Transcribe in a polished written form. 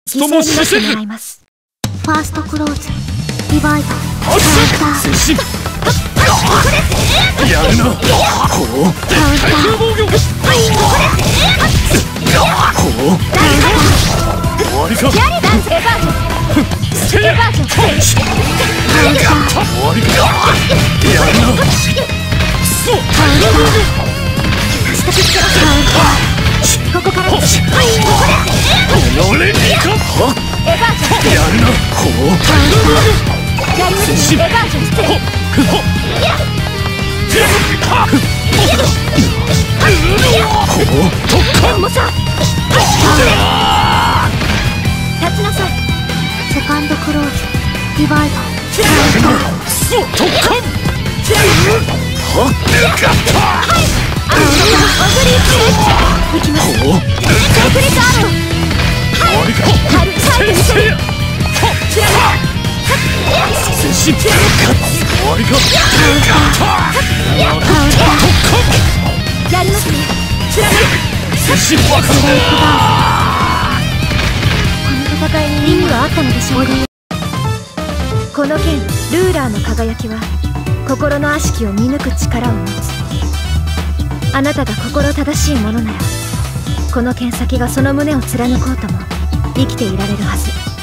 犠牲になってもらいます。ファーストクローズ、リバイバル、カウンター、 やるな。こうカウンター、 こう終わりか。 ギャリダンスエバージョン、エバージョン、カウンター、 終わりか。やるな。 カウンター、ここからです。 この俺にか。 エバージョン、 やるな。こうカウンター、やります。エバージョン失礼。もさ、立ちなさい。セカンドクローズ、リバイバル、 そう特訓。 アウトからオグリース行きます。 こう確率アロー、 終わりか。 軽く入ってみせる。知らない。 先進終わりか。 カウンター、やりますね。知らない。 先進わかる。 この戦いに意味はあったのでしょうか。この剣、ルーラーの輝きは心の悪しきを見抜く力を持つ。あなたが心正しいものなら、この剣先がその胸を貫こうとも生きていられるはず。